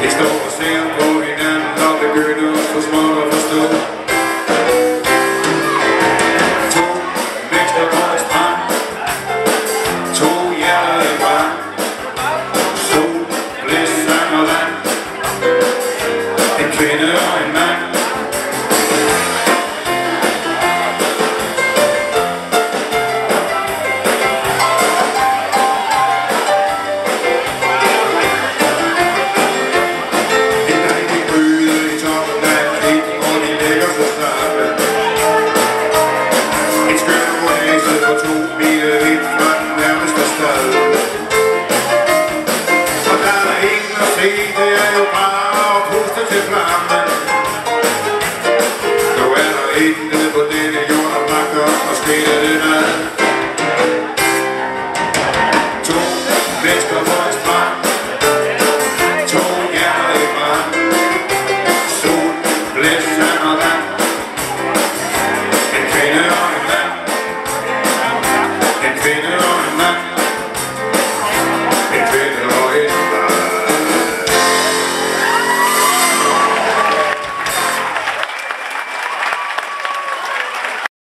Vi står og ser på hinanden og begynder så småt at forstå. To mennesker på en strand, to hjerter i brand, sol, blæs, sand og land, en kvinde og en mand. Det er jo bare at puste til flamme.